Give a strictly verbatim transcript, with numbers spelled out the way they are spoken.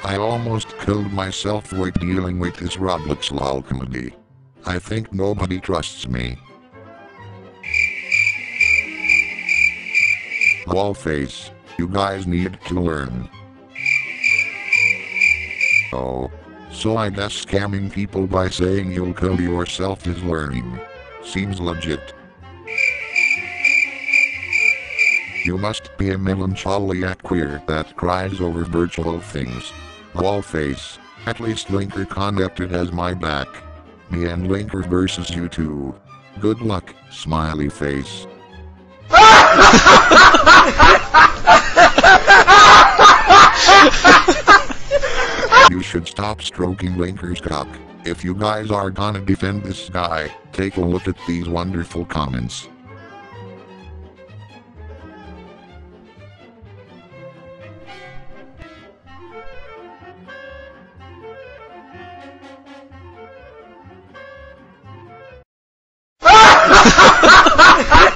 I almost killed myself while dealing with this Roblox lol comedy. I think nobody trusts me. Lol face, you guys need to learn. Oh. So I guess scamming people by saying you'll kill yourself is learning. Seems legit. You must be a melancholiac queer that cries over virtual things. Lol face, at least Linker Connected has my back. Me and Linker versus you two. Good luck, smiley face. You should stop stroking Linker's cock. If you guys are gonna defend this guy, take a look at these wonderful comments.